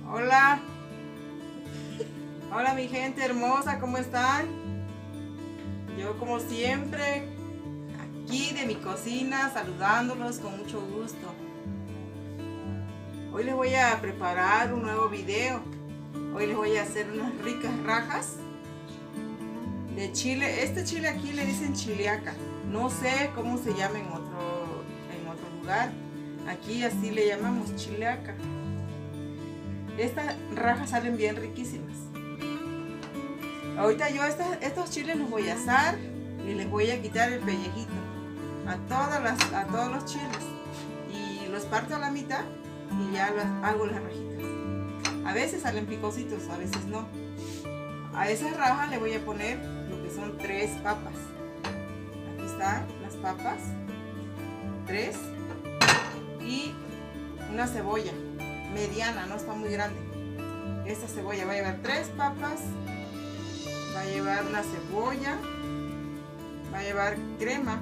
Hola, hola mi gente hermosa, ¿cómo están? Yo como siempre, aquí de mi cocina, saludándolos con mucho gusto. Hoy les voy a preparar un nuevo video. Hoy les voy a hacer unas ricas rajas de chile. Este chile aquí le dicen chiliaca. No sé cómo se llama en otro lugar. Aquí así le llamamos chiliaca. Estas rajas salen bien riquísimas. Ahorita yo estos chiles los voy a asar y les voy a quitar el pellejito a todos los chiles y los parto a la mitad y ya hago las rajitas. A veces salen picositos, a veces no. A esas rajas le voy a poner lo que son 3 papas. Aquí están las papas, 3, y una cebolla mediana, no está muy grande. Esta cebolla va a llevar 3 papas, va a llevar una cebolla, va a llevar crema,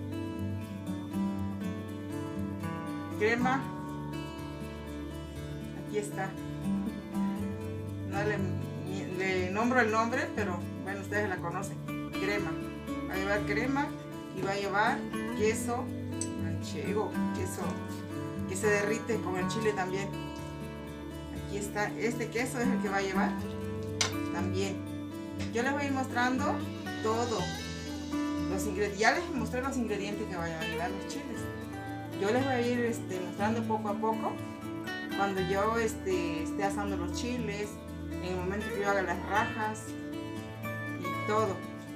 aquí está. No le nombro el nombre, pero bueno, ustedes la conocen. Crema, va a llevar crema y va a llevar queso manchego, queso que se derrite con el chile también. Aquí está, este queso es el que va a llevar también. Yo les voy a ir mostrando todo los ingredientes. Ya les mostré los ingredientes que vayan a llevar los chiles. Yo les voy a ir mostrando poco a poco cuando yo esté asando los chiles, en el momento que yo haga las rajas y todo.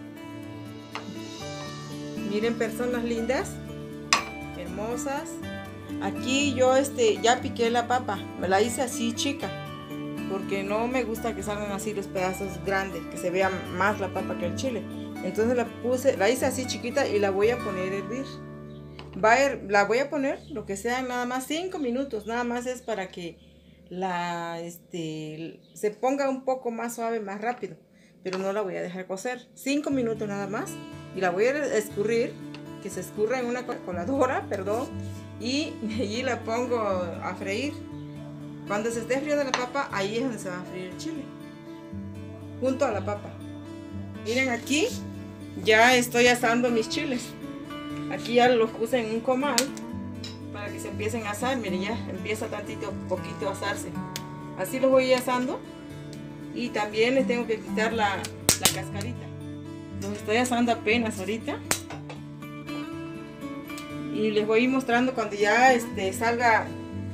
Miren, personas lindas, hermosas. Aquí yo ya piqué la papa, me la hice así chica, porque no me gusta que salgan así los pedazos grandes, que se vea más la papa que el chile. Entonces la hice así chiquita y la voy a poner a hervir. La voy a poner lo que sea, nada más 5 minutos, nada más es para que se ponga un poco más suave, más rápido, pero no la voy a dejar cocer. 5 minutos nada más y la voy a escurrir, que se escurra en una coladora, perdón, y allí la pongo a freír. Cuando se esté friendo la papa, ahí es donde se va a freír el chile, junto a la papa. Miren, aquí ya estoy asando mis chiles. Aquí ya los puse en un comal para que se empiecen a asar. Miren, ya empieza poquito a asarse. Así los voy asando. Y también les tengo que quitar la cascarita. Los estoy asando apenas ahorita. Y les voy a ir mostrando cuando ya salga,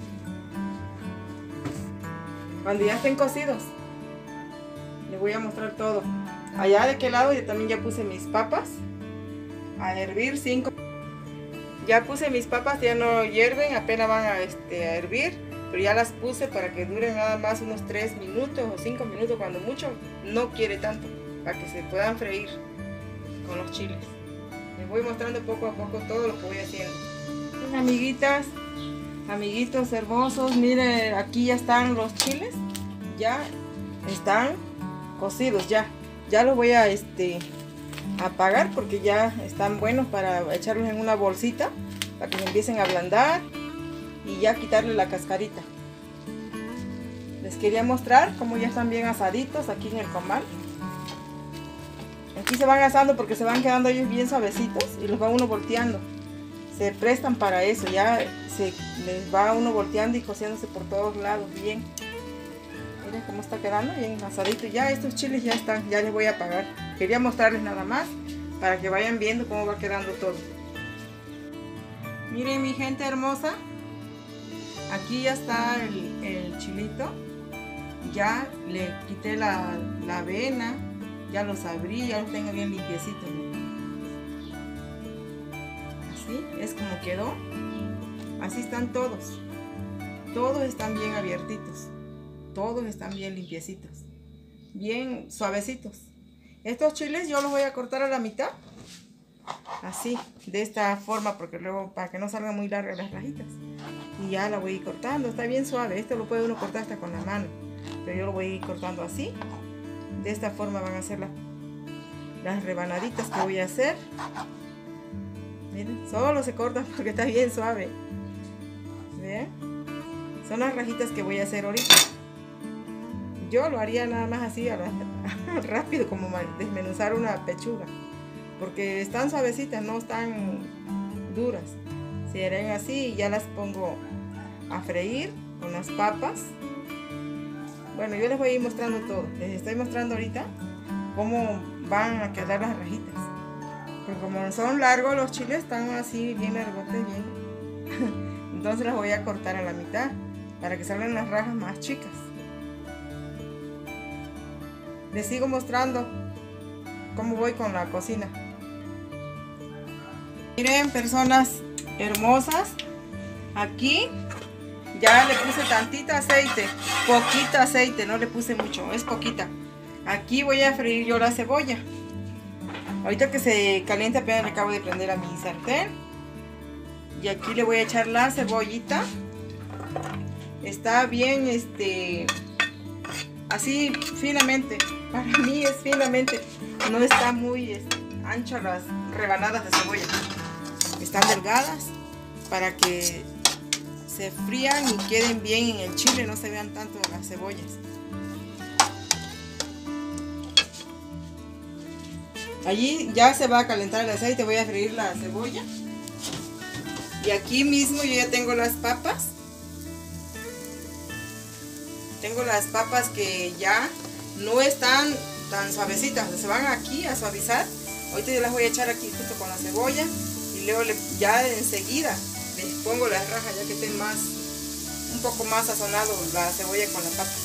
cuando ya estén cocidos. Les voy a mostrar todo. Allá de aquel lado yo también ya puse mis papas a hervir. 5. Ya puse mis papas, ya no hierven, apenas van a hervir, pero ya las puse para que duren nada más unos 3 minutos o 5 minutos, cuando mucho, no quiere tanto, para que se puedan freír con los chiles. Les voy mostrando poco a poco todo lo que voy haciendo. Amiguitas, amiguitos hermosos, miren, aquí ya están los chiles, ya están cocidos, ya los voy a apagar porque ya están buenos para echarlos en una bolsita para que se empiecen a ablandar y ya quitarle la cascarita. Les quería mostrar cómo ya están bien asaditos aquí en el comal. Aquí se van asando porque se van quedando ellos bien suavecitos y los va uno volteando. Se prestan para eso, ya les va uno volteando y cociéndose por todos lados bien. Miren cómo está quedando bien asadito. Ya estos chiles ya están, ya les voy a apagar. Quería mostrarles nada más para que vayan viendo cómo va quedando todo. Miren, mi gente hermosa, aquí ya está el chilito. Ya le quité la avena, ya los abrí, ya los tengo bien limpiecitos. Así es como quedó. Así están todos. Todos están bien abiertitos. Todos están bien limpiecitos, bien suavecitos. Estos chiles yo los voy a cortar a la mitad, así, de esta forma, porque luego para que no salgan muy largas las rajitas. Y ya la voy a ir cortando, está bien suave. Esto lo puede uno cortar hasta con la mano, pero yo lo voy a ir cortando así. De esta forma van a ser las rebanaditas que voy a hacer. Miren, solo se cortan porque está bien suave. ¿Ven? Son las rajitas que voy a hacer ahorita. yo lo haría nada más así rápido, como desmenuzar una pechuga, porque están suavecitas, no están duras. Si eran así, ya las pongo a freír con las papas. Bueno, yo les voy a ir mostrando todo. Les estoy mostrando ahorita cómo van a quedar las rajitas, porque como son largos los chiles, están así bien largotes, bien. Entonces las voy a cortar a la mitad para que salgan las rajas más chicas. Les sigo mostrando cómo voy con la cocina. Miren, personas hermosas, aquí ya le puse tantito aceite, poquito aceite, no le puse mucho, es poquita. Aquí voy a freír yo la cebolla. Ahorita que se caliente, apenas le acabo de prender a mi sartén. Y aquí le voy a echar la cebollita. Está bien, así finamente. Para mí es finamente. No está muy ancha las rebanadas de cebolla. Están delgadas para que se frían y queden bien en el chile, no se vean tanto las cebollas. Allí ya se va a calentar el aceite, voy a freír la cebolla. Y aquí mismo yo ya tengo las papas. Tengo las papas que ya no están tan suavecitas, se van aquí a suavizar. Ahorita yo las voy a echar aquí junto con la cebolla y luego ya enseguida les pongo las rajas, ya que estén un poco más sazonado la cebolla con la papa.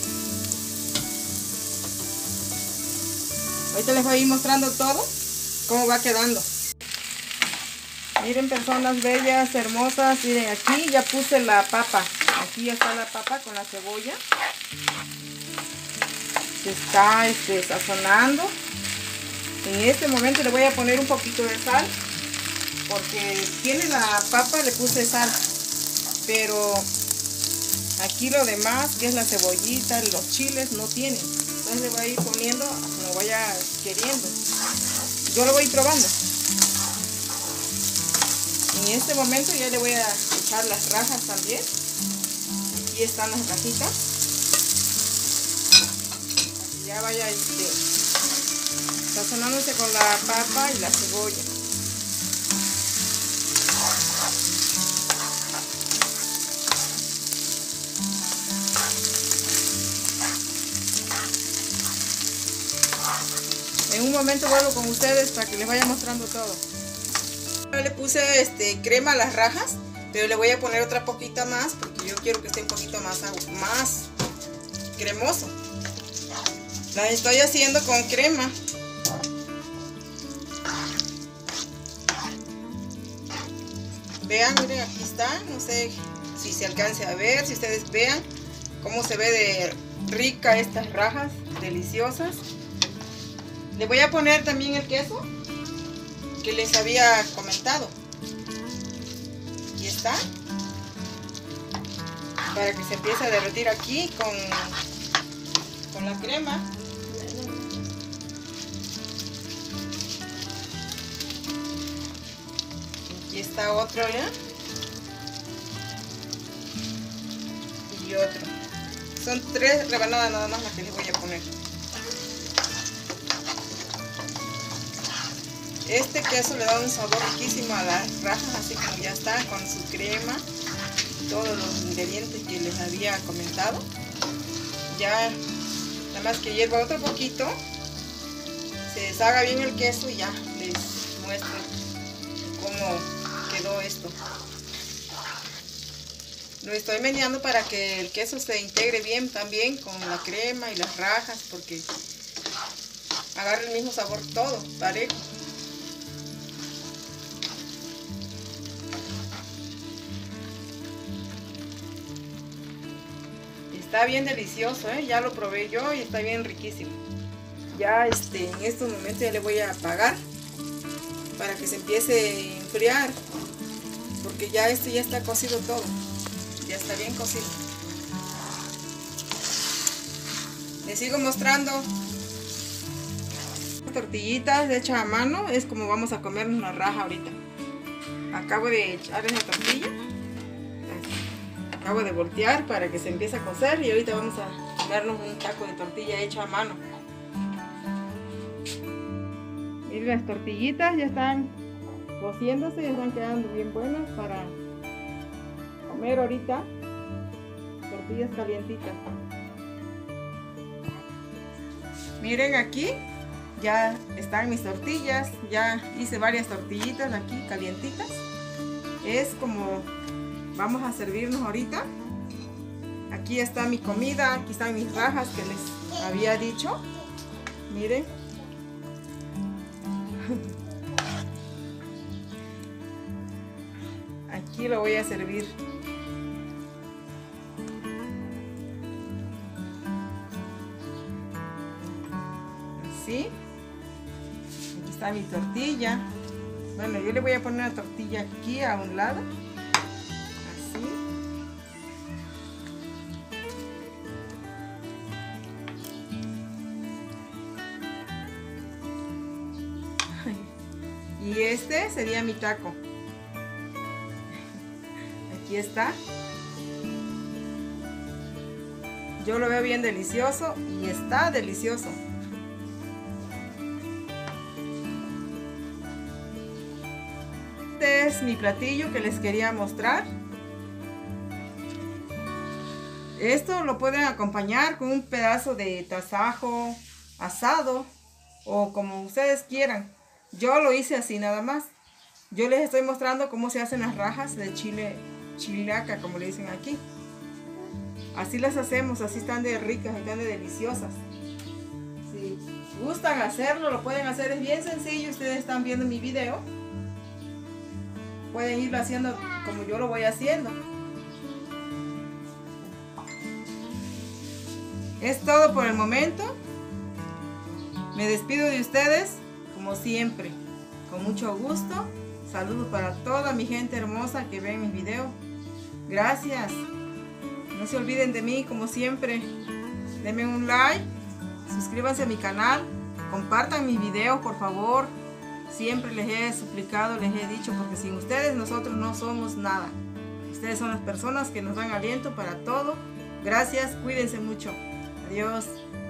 Ahorita les voy a ir mostrando todo, cómo va quedando. Miren, personas bellas, hermosas, miren, aquí ya puse la papa. Aquí ya está la papa con la cebolla. Se está sazonando. En este momento le voy a poner un poquito de sal, porque tiene la papa, le puse sal, pero aquí lo demás, que es la cebollita, los chiles, no tienen. Entonces le voy a ir poniendo como vaya queriendo. Yo lo voy probando. En este momento ya le voy a echar las rajas también. Aquí están las rajitas. Para que ya vaya sazonándose con la papa y la cebolla. En un momento vuelvo con ustedes para que les vaya mostrando todo. Le puse crema a las rajas, pero le voy a poner otra poquita más porque yo quiero que esté un poquito más cremoso. Las estoy haciendo con crema. Vean, miren, aquí está. No sé si se alcance a ver, si ustedes vean cómo se ve de rica estas rajas, deliciosas. Le voy a poner también el queso que les había comentado. Aquí está. Para que se empiece a derretir aquí con la crema. Aquí está otro ya. Y otro. Son 3 rebanadas nada más las que les voy a poner. Este queso le da un sabor riquísimo a las rajas, así como ya está, con su crema, todos los ingredientes que les había comentado. Ya, nada más que hierva otro poquito, se deshaga bien el queso y ya les muestro cómo quedó esto. Lo estoy meneando para que el queso se integre bien también con la crema y las rajas, porque agarre el mismo sabor todo, parejo. Está bien delicioso, ya lo probé yo y está bien riquísimo. Ya en estos momentos ya le voy a apagar para que se empiece a enfriar, porque ya ya está cocido todo, ya está bien cocido. Les sigo mostrando. Tortillitas hechas a mano, es como vamos a comer una raja ahorita. Acabo de echar esa tortilla. Acabo de voltear para que se empiece a cocer y ahorita vamos a comernos un taco de tortilla hecha a mano. Miren, las tortillitas ya están cociéndose, ya están quedando bien buenas para comer ahorita. Tortillas calientitas. Miren, aquí ya están mis tortillas, ya hice varias tortillitas aquí calientitas. Es como vamos a servirnos ahorita. Aquí está mi comida, aquí están mis rajas que les había dicho. Miren. Aquí lo voy a servir. Así. Aquí está mi tortilla. Bueno, yo le voy a poner una tortilla aquí a un lado. Así. Y este sería mi taco. Aquí está. Yo lo veo bien delicioso y está delicioso. Este es mi platillo que les quería mostrar. Esto lo pueden acompañar con un pedazo de tasajo asado o como ustedes quieran. Yo lo hice así nada más. Yo les estoy mostrando cómo se hacen las rajas de chile chilaca, como le dicen aquí. Así las hacemos, así están de ricas, están de deliciosas. Si gustan hacerlo, lo pueden hacer, es bien sencillo. Ustedes están viendo mi video, pueden irlo haciendo como yo lo voy haciendo. Es todo por el momento. Me despido de ustedes como siempre, con mucho gusto. Saludos para toda mi gente hermosa que ve mis videos. Gracias. No se olviden de mí como siempre. Denme un like, suscríbanse a mi canal, compartan mis videos por favor. Siempre les he suplicado, les he dicho, porque sin ustedes nosotros no somos nada. Ustedes son las personas que nos dan aliento para todo. Gracias, cuídense mucho. Adiós.